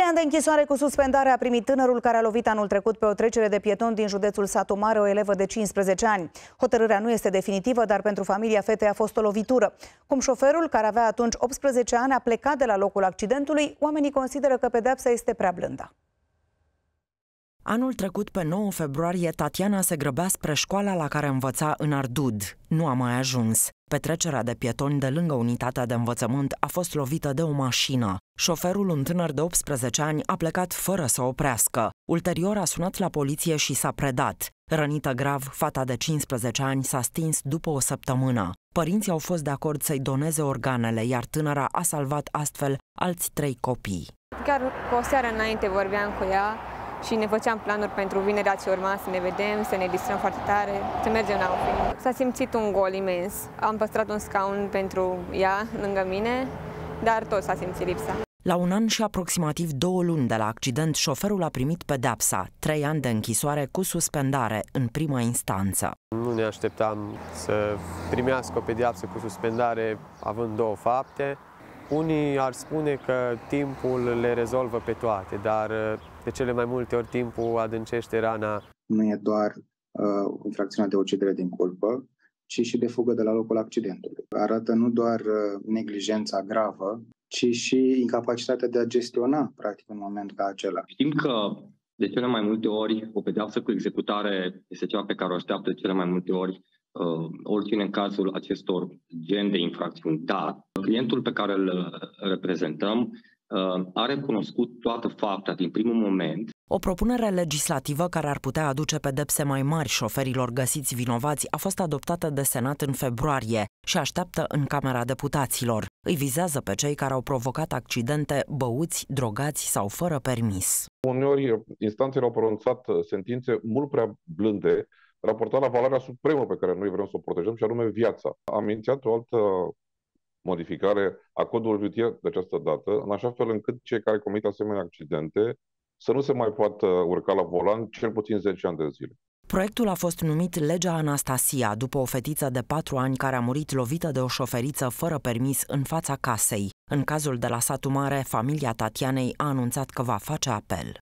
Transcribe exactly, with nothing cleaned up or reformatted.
ani de închisoare cu suspendare a primit tânărul care a lovit anul trecut pe o trecere de pietoni din județul Satu Mare o elevă de cincisprezece ani. Hotărârea nu este definitivă, dar pentru familia fetei a fost o lovitură. Cum șoferul, care avea atunci optsprezece ani, a plecat de la locul accidentului, oamenii consideră că pedeapsa este prea blândă. Anul trecut, pe nouă februarie, Tatiana se grăbea spre școala la care învăța în Ardud. Nu a mai ajuns. Pe trecerea de pietoni de lângă unitatea de învățământ a fost lovită de o mașină. Șoferul, un tânăr de optsprezece ani, a plecat fără să oprească. Ulterior a sunat la poliție și s-a predat. Rănită grav, fata de cincisprezece ani s-a stins după o săptămână. Părinții au fost de acord să-i doneze organele, iar tânăra a salvat astfel alți trei copii. Chiar cu o seară înainte vorbeam cu ea și ne făceam planuri pentru vinerea ce urma, să ne vedem, să ne distrăm foarte tare, să mergem la un film. S-a simțit un gol imens. Am păstrat un scaun pentru ea lângă mine, dar tot s-a simțit lipsa. La un an și aproximativ două luni de la accident, șoferul a primit pedepsa, trei ani de închisoare cu suspendare în prima instanță. Nu ne așteptam să primească o pedeapsă cu suspendare având două fapte. Unii ar spune că timpul le rezolvă pe toate, dar de cele mai multe ori timpul adâncește rana. Nu e doar uh, infracțiunea de ucidere din culpă, ci și de fugă de la locul accidentului. Arată nu doar uh, neglijența gravă, ci și incapacitatea de a gestiona, practic, în moment ca acela. Știm că de cele mai multe ori o pedeapsă cu executare este cea pe care o așteaptă de cele mai multe ori uh, oricine în cazul acestor gen de infracțiuni. Dar clientul pe care îl reprezentăm uh, a recunoscut toată fapta din primul moment. O propunere legislativă care ar putea aduce pedepse mai mari șoferilor găsiți vinovați a fost adoptată de Senat în februarie și așteaptă în Camera Deputaților. Îi vizează pe cei care au provocat accidente băuți, drogați sau fără permis. Uneori, instanțele au pronunțat sentințe mult prea blânde, raportat la valoarea supremă pe care noi vrem să o protejăm, și anume viața. Am inițiat o altă modificare a codului rutier de această dată, în așa fel încât cei care comit asemenea accidente să nu se mai poată urca la volan cel puțin zece ani de zile. Proiectul a fost numit Legea Anastasia, după o fetiță de patru ani care a murit lovită de o șoferiță fără permis în fața casei. În cazul de la Satu Mare, familia Tatianei a anunțat că va face apel.